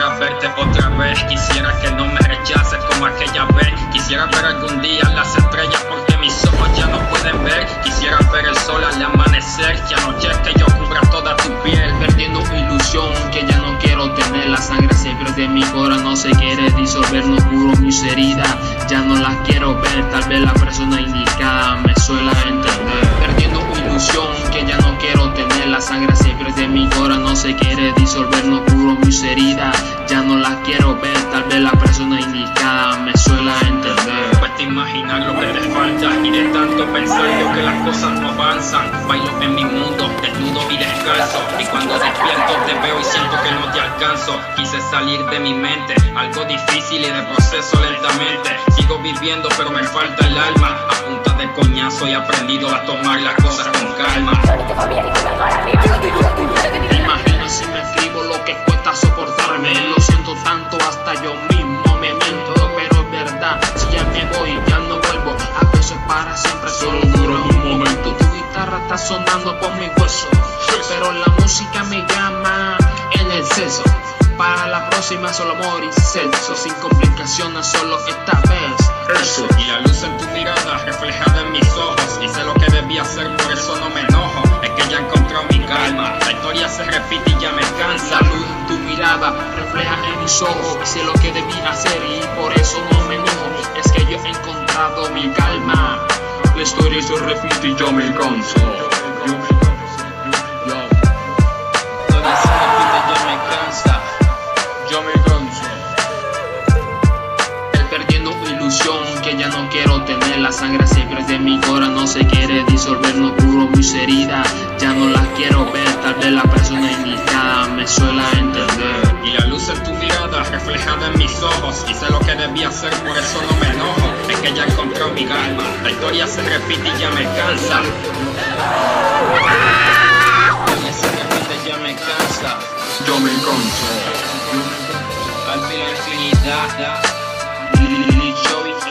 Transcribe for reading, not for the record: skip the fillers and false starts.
Quisiera verte otra vez, quisiera que no me rechaces como aquella vez. Quisiera ver algún día las estrellas porque mis ojos ya no pueden ver. Quisiera ver el sol al amanecer, que anochezca y yo cubra toda tu piel. Perdiendo ilusión que ya no quiero tener. La sangre se pierde en mi corazón, no se quiere disolver, no curo mis heridas. Ya no las quiero ver, tal vez la persona indicada me suela entender. Perdiendo ilusión que ya no quiero tener. La sangre se pierde en mi corazón, no se quiere disolver, no curo mis heridas. Ya no las quiero ver, tal vez la persona indicada me suela entender. Cuesta imaginar lo que te falta y de tanto pensar yo que las cosas no avanzan. Bailo en mi mundo, desnudo y descalzo, y cuando despierto te veo y siento que no te alcanzo. Quise salir de mi mente, algo difícil y de proceso lentamente. Sigo viviendo pero me falta el alma. A punta de coñazo he aprendido a tomar las cosas con calma. Me imagino si me escribo lo que cuesta soportarme. Lo siento tanto hasta yo mismo me miento, pero es verdad, si ya me voy ya no vuelvo. A veces para siempre solo dura un momento. Tu guitarra está sonando por mi hueso, pero la música me llama en exceso. Para la próxima solo amor y sexo, sin complicaciones solo esta vez. Eso. Y la luz en tu mirada reflejada en mis ojos. Hice lo que debía hacer, por eso no me enojo. Es que ya he encontrado mi calma. La historia se repite y ya me cansa. La luz en tu mirada refleja en mis ojos. Hice lo que debía hacer y por eso no me enojo. Es que yo he encontrado mi calma. La historia se repite y ya me canso. Que ya no quiero tener. La sangre se pierde en mi corazón, no se quiere disolver, no curo mis heridas. Ya no las quiero ver, tal vez la persona indicada me suela entender. Y la luz en tu mirada reflejada en mis ojos. Hice lo que debía hacer, por eso no me enojo. Es que ya encontré mi calma. La historia se repite y ya me cansa. La historia se repite y ya me cansa. Yo me canso. Al fin la infinidad. Joey